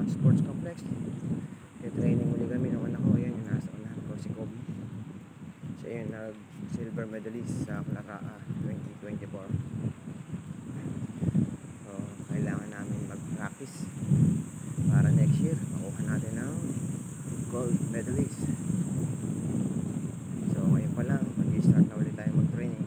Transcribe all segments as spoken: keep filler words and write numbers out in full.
sports complex. Kaya training muli kami ng anak ko. Ayan yung nasa unahan ko, si Kobe. Siya yung nag silver medalist sa Claraa twenty twenty-four. So kailangan namin mag practice para next year makuha natin ng gold medalist. So ngayon pa lang mag-start na ulit tayo mag training.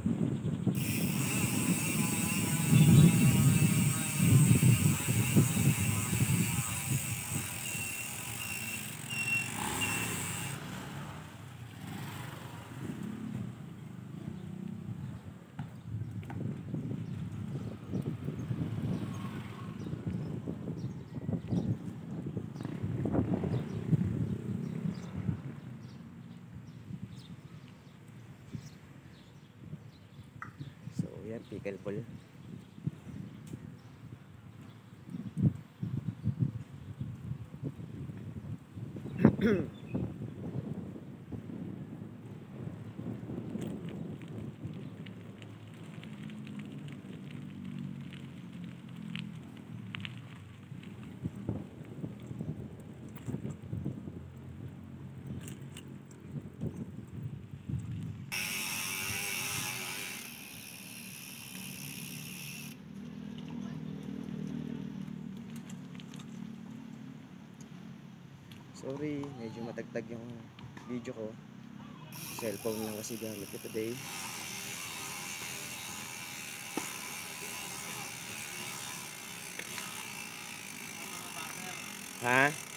Yan, pickleball. Sorry, medyo matagtag yung video ko. Cellphone lang kasi gamit ko today. Ha?